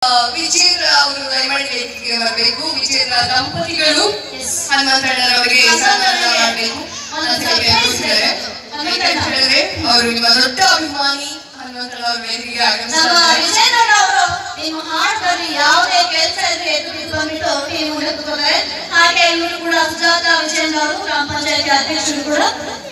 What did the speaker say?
ವಿಜೇಂದ್ರ ಅವರು ದಯಮಾಡಿ ವೇದಿಕೆಗೆ ಬರಬೇಕು. ವಿಜೇಂದ್ರ ದಂಪತಿಗಳು ಹನುಮಂತಣ್ಣರವರಿಗೆ ಮಾಡಬೇಕು ಅಂತ ಹೇಳಿದ್ರೆ ಅವರು ನಿಮ್ಮ ದೊಡ್ಡ ಅಭಿಮಾನಿ ಹನುಮಂತಣ್ಣವರ ವೇದಿಕೆಗೆ ಆಗಮಿಸಿದ್ದಾರೆ. ನಿಮ್ಮ ಹಾಡ್ತಾರೆ ಯಾವುದೇ ಕೆಲಸ ಇದ್ರೆ ಎದುರು ಬಂದ್ಬಿಟ್ಟು ನೀವು ಹಾಗೆ ಇವರು ಕೂಡ ಸುಜಾತ ವಿಜೇಂದ್ರ ಅವರು ಗ್ರಾಮ ಪಂಚಾಯತಿ ಅಧ್ಯಕ್ಷರು ಕೂಡ